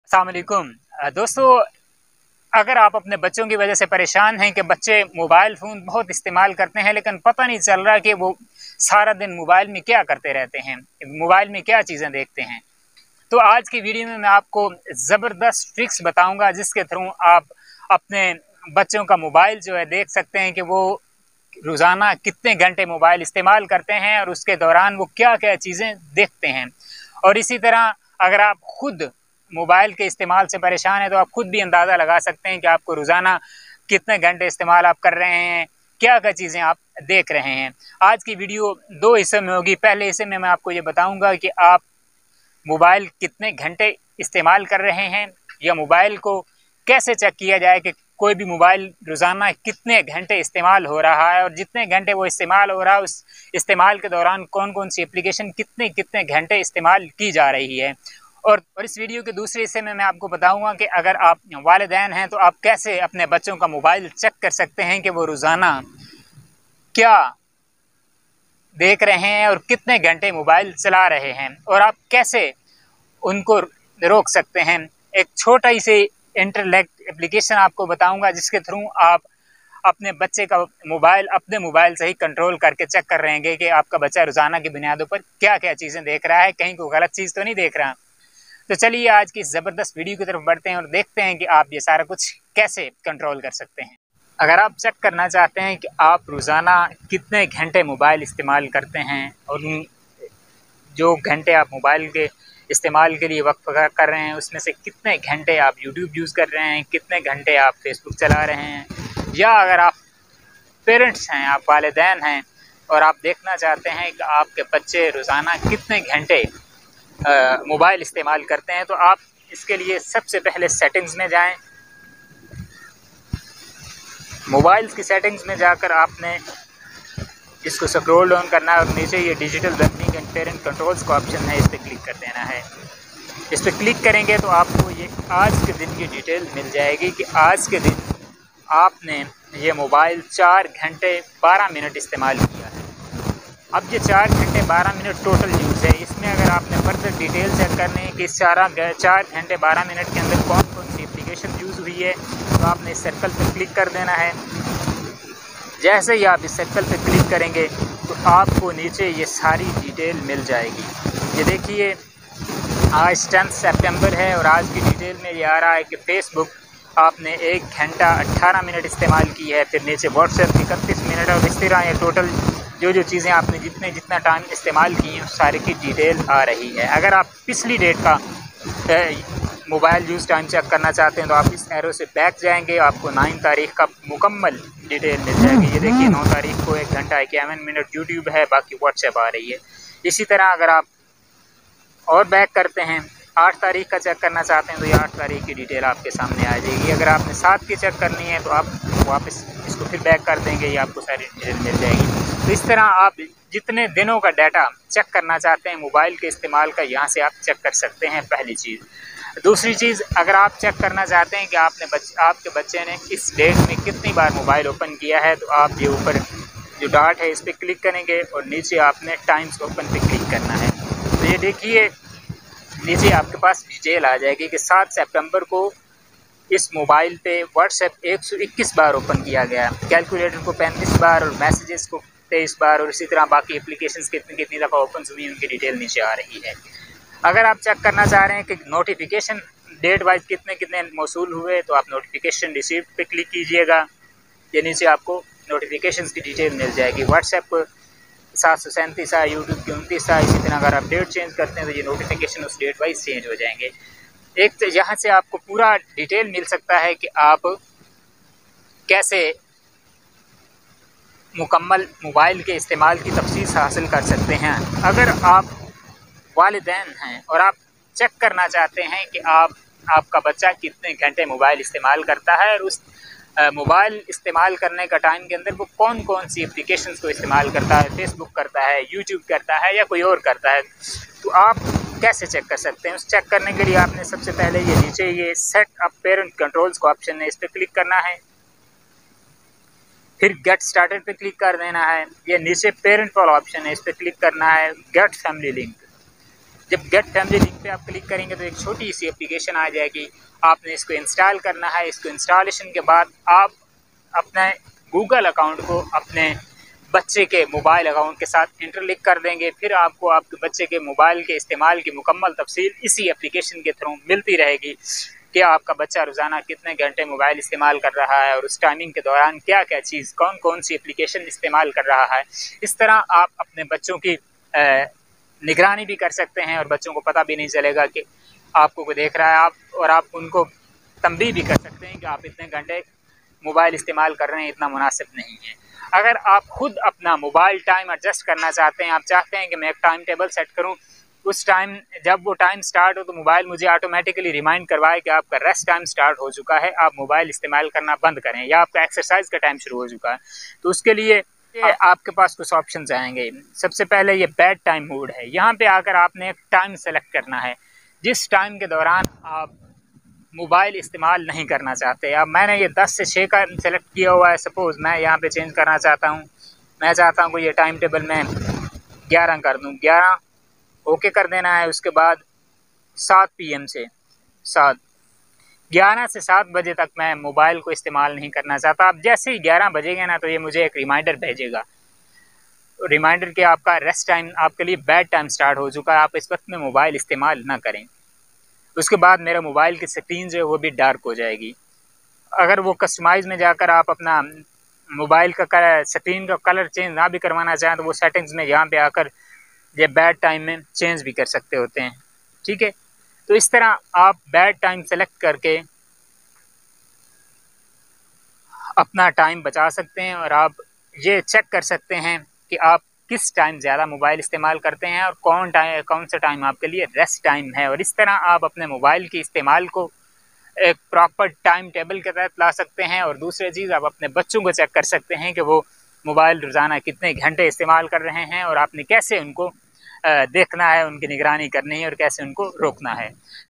अस्सलाम वालेकुम। दोस्तों, अगर आप अपने बच्चों की वजह से परेशान हैं कि बच्चे मोबाइल फ़ोन बहुत इस्तेमाल करते हैं लेकिन पता नहीं चल रहा कि वो सारा दिन मोबाइल में क्या करते रहते हैं, मोबाइल में क्या चीज़ें देखते हैं। तो आज की वीडियो में मैं आपको ज़बरदस्त ट्रिक्स बताऊँगा जिसके थ्रू आप अपने बच्चों का मोबाइल जो है देख सकते हैं कि वो रोज़ाना कितने घंटे मोबाइल इस्तेमाल करते हैं और उसके दौरान वो क्या-क्या चीज़ें देखते हैं। और इसी तरह अगर आप खुद मोबाइल के इस्तेमाल से परेशान हैं तो आप खुद भी अंदाज़ा लगा सकते हैं कि आपको रोज़ाना कितने घंटे इस्तेमाल आप कर रहे हैं, क्या-क्या चीज़ें आप देख रहे हैं। आज की वीडियो 2 हिस्सों में होगी। पहले हिस्से में मैं आपको ये बताऊँगा कि आप मोबाइल कितने घंटे इस्तेमाल कर रहे हैं या मोबाइल को कैसे चेक किया जाए कि कोई भी मोबाइल रोज़ाना कितने घंटे इस्तेमाल हो रहा है और जितने घंटे वो इस्तेमाल हो रहा है उस इस्तेमाल के दौरान कौन-कौन सी एप्लीकेशन कितने-कितने घंटे इस्तेमाल की जा रही है। और इस वीडियो के दूसरे हिस्से में मैं आपको बताऊँगा कि अगर आप वालिदैन हैं तो आप कैसे अपने बच्चों का मोबाइल चेक कर सकते हैं कि वो रोज़ाना क्या देख रहे हैं और कितने घंटे मोबाइल चला रहे हैं और आप कैसे उनको रोक सकते हैं। एक छोटा ही से इंटरनेट एप्लीकेशन आपको बताऊँगा जिसके थ्रू आप अपने बच्चे का मोबाइल अपने मोबाइल से ही कंट्रोल करके चेक कर रहे हैं कि आपका बच्चा रोज़ाना की बुनियादों पर क्या-क्या चीज़ें देख रहा है, कहीं कोई गलत चीज़ तो नहीं देख रहा। तो चलिए आज की इस ज़बरदस्त वीडियो की तरफ बढ़ते हैं और देखते हैं कि आप ये सारा कुछ कैसे कंट्रोल कर सकते हैं। अगर आप चेक करना चाहते हैं कि आप रोज़ाना कितने घंटे मोबाइल इस्तेमाल करते हैं और उन जो घंटे आप मोबाइल के इस्तेमाल के लिए वक़्त कर रहे हैं उसमें से कितने घंटे आप यूट्यूब यूज़ कर रहे हैं, कितने घंटे आप फेसबुक चला रहे हैं, या अगर आप पेरेंट्स हैं, आप वालिदैन हैं और आप देखना चाहते हैं कि आपके बच्चे रोज़ाना कितने घंटे मोबाइल इस्तेमाल करते हैं, तो आप इसके लिए सबसे पहले सेटिंग्स में जाएँ। मोबाइल्स की सेटिंग्स में जाकर आपने इसको स्क्रॉल डाउन करना है और नीचे ये digital learning and parent controls का ऑप्शन है, इस पर क्लिक कर देना है। इस पर क्लिक करेंगे तो आपको ये आज के दिन की डिटेल मिल जाएगी कि आज के दिन आपने ये मोबाइल 4 घंटे 12 मिनट इस्तेमाल किया है। अब ये 4 घंटे 12 मिनट टोटल यूज़ है। इसमें अगर आपने फर्दर डिटेल चेक करनी है कि इस 4 घंटे 12 मिनट के अंदर कौन-कौन सी एप्लीकेशन यूज़ हुई है, तो आपने इस सर्कल पर क्लिक कर देना है। जैसे ही आप इस सर्कल पे क्लिक करेंगे तो आपको नीचे ये सारी डिटेल मिल जाएगी। ये देखिए, आज 10 सितंबर है और आज की डिटेल में ये आ रहा है कि फ़ेसबुक आपने 1 घंटा 18 मिनट इस्तेमाल की है। फिर नीचे व्हाट्सएप 31 मिनट और इस तरह ये टोटल जो चीज़ें आपने जितना टाइम इस्तेमाल की हैं उस सारे की डिटेल आ रही है। अगर आप पिछली डेट का मोबाइल यूज़ टाइम चेक करना चाहते हैं तो आप इस एरो से बैक जाएंगे, आपको 9 तारीख का मुकम्मल डिटेल मिल जाएगी। ये देखिए 9 तारीख को 1 घंटा 51 मिनट यूट्यूब है, बाकी व्हाट्सएप आ रही है। इसी तरह अगर आप और बैक करते हैं, 8 तारीख का चेक करना चाहते हैं तो ये 8 तारीख की डिटेल आपके सामने आ जाएगी। अगर आपने 7 की चेक करनी है तो आप वापस इसको फिर बैक कर देंगे, ये आपको सारी डिटेल मिल जाएगी। तो इस तरह आप जितने दिनों का डाटा चेक करना चाहते हैं मोबाइल के इस्तेमाल का, यहाँ से आप चेक कर सकते हैं, पहली चीज़। दूसरी चीज़, अगर आप चेक करना चाहते हैं कि आपके बच्चे ने इस डेट में कितनी बार मोबाइल ओपन किया है, तो आप ये ऊपर जो डॉट है इस पर क्लिक करेंगे और नीचे आपने टाइम्स ओपन पे क्लिक करना है। तो ये देखिए नीचे आपके पास डिटेल आ जाएगी कि 7 सितंबर को इस मोबाइल पे व्हाट्सएप 121 बार ओपन किया गया, कैलकुलेटर को 35 बार और मैसेजेस को 23 बार, और इसी तरह बाकी एप्लीकेशंस कितनी दफ़ा ओपन हुई उनकी डिटेल नीचे आ रही है। अगर आप चेक करना चाह रहे हैं कि नोटिफिकेशन डेट वाइज कितने मौसूल हुए, तो आप नोटिफिकेशन रिसीव पे क्लिक कीजिएगा। ये नीचे आपको नोटिफिकेशंस की डिटेल मिल जाएगी। व्हाट्सएप 737 है, यूट्यूब की 29 है। इसी तरह अगर आप डेट चेंज करते हैं तो ये नोटिफिकेशन उस डेट वाइज चेंज हो जाएंगे। एक तो यहाँ से आपको पूरा डिटेल मिल सकता है कि आप कैसे मुकम्मल मोबाइल के इस्तेमाल की तफसील हासिल कर सकते हैं। अगर आप वालिदैन हैं और आप चेक करना चाहते हैं कि आपका बच्चा कितने घंटे मोबाइल इस्तेमाल करता है और उस मोबाइल इस्तेमाल करने का टाइम के अंदर वो कौन-कौन सी एप्लीकेशंस को इस्तेमाल करता है, फेसबुक करता है, यूट्यूब करता है या कोई और करता है, तो आप कैसे चेक कर सकते हैं। उस चेक करने के लिए आपने सबसे पहले ये नीचे ये सेट अप पेरेंट कंट्रोल्स का ऑप्शन है, इस पर क्लिक करना है। फिर गेट स्टार्टेड पे क्लिक कर देना है। ये नीचे पेरेंट वाला ऑप्शन है, इस पर क्लिक करना है। गेट फैमिली लिंक, जब गेट फैमिली लिंक पे आप क्लिक करेंगे तो एक छोटी सी एप्लीकेशन आ जाएगी, आपने इसको इंस्टॉल करना है। इसको इंस्टॉलेशन के बाद आप अपने गूगल अकाउंट को अपने बच्चे के मोबाइल अकाउंट के साथ इंटरलिंक कर देंगे। फिर आपको आपके बच्चे के मोबाइल के इस्तेमाल की मुकम्मल तफसील इसी एप्लीकेशन के थ्रू मिलती रहेगी कि आपका बच्चा रोज़ाना कितने घंटे मोबाइल इस्तेमाल कर रहा है और उस टाइमिंग के दौरान क्या क्या चीज़ कौन कौन सी एप्लीकेशन इस्तेमाल कर रहा है। इस तरह आप अपने बच्चों की निगरानी भी कर सकते हैं और बच्चों को पता भी नहीं चलेगा कि आपको कोई देख रहा है। आप उनको तंबीह भी कर सकते हैं कि आप इतने घंटे मोबाइल इस्तेमाल कर रहे हैं, इतना मुनासिब नहीं है। अगर आप खुद अपना मोबाइल टाइम एडजस्ट करना चाहते हैं, आप चाहते हैं कि मैं एक टाइम टेबल सेट करूं, उस टाइम जब वो टाइम स्टार्ट हो तो मोबाइल मुझे ऑटोमेटिकली रिमाइंड करवाए कि आपका रेस्ट टाइम स्टार्ट हो चुका है, आप मोबाइल इस्तेमाल करना बंद करें, या आपका एक्सरसाइज का टाइम शुरू हो चुका है, तो उसके लिए आपके पास कुछ ऑप्शंस आएंगे। सबसे पहले ये बेड टाइम मोड है। यहाँ पे आकर आपने एक टाइम सेलेक्ट करना है जिस टाइम के दौरान आप मोबाइल इस्तेमाल नहीं करना चाहते। अब मैंने ये 10 से 6 का सेलेक्ट किया हुआ है। सपोज़ मैं यहाँ पे चेंज करना चाहता हूँ, मैं चाहता हूँ कि ये टाइम टेबल मैं 11 कर दूँ, 11 ओके कर देना है। उसके बाद 7 PM से 11 से 7 बजे तक मैं मोबाइल को इस्तेमाल नहीं करना चाहता। अब जैसे ही 11 बजेगा ना तो ये मुझे एक रिमाइंडर भेजेगा, रिमाइंडर कि आपका रेस्ट टाइम, आपके लिए बेड टाइम स्टार्ट हो चुका है, आप इस वक्त में मोबाइल इस्तेमाल ना करें। उसके बाद मेरा मोबाइल की स्क्रीन जो है वो भी डार्क हो जाएगी। अगर वो कस्टमाइज में जाकर आप अपना मोबाइल का स्क्रीन का कलर चेंज ना भी करवाना चाहें तो वो सेटिंग्स में यहाँ पे आकर ये बेड टाइम में चेंज भी कर सकते होते हैं। ठीक है, तो इस तरह आप बेड टाइम सेलेक्ट करके अपना टाइम बचा सकते हैं और आप ये चेक कर सकते हैं कि आप किस टाइम ज़्यादा मोबाइल इस्तेमाल करते हैं और कौन सा टाइम आपके लिए रेस्ट टाइम है। और इस तरह आप अपने मोबाइल के इस्तेमाल को एक प्रॉपर टाइम टेबल के तहत ला सकते हैं। और दूसरी चीज़, आप अपने बच्चों को चेक कर सकते हैं कि वो मोबाइल रोज़ाना कितने घंटे इस्तेमाल कर रहे हैं और आपने कैसे उनको देखना है, उनकी निगरानी करनी है और कैसे उनको रोकना है।